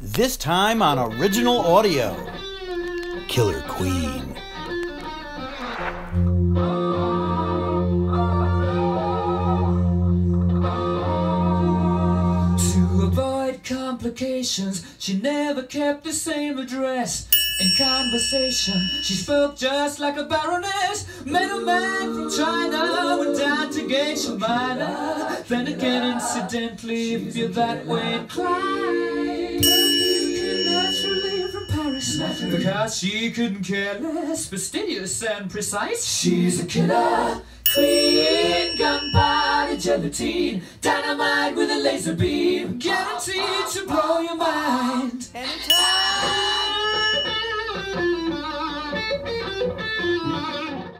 This time on original audio. Killer Queen. To avoid complications, she never kept the same address. In conversation, she spoke just like a baroness. Met a man from China, went down to Geisha Minor. Then again, incidentally, if you're that way inclined, you can naturally from Paris, because she couldn't care less, fastidious and precise. She's a killer queen, gunpowder gelatine, dynamite with a laser beam, guaranteed to blow your mind. Anytime.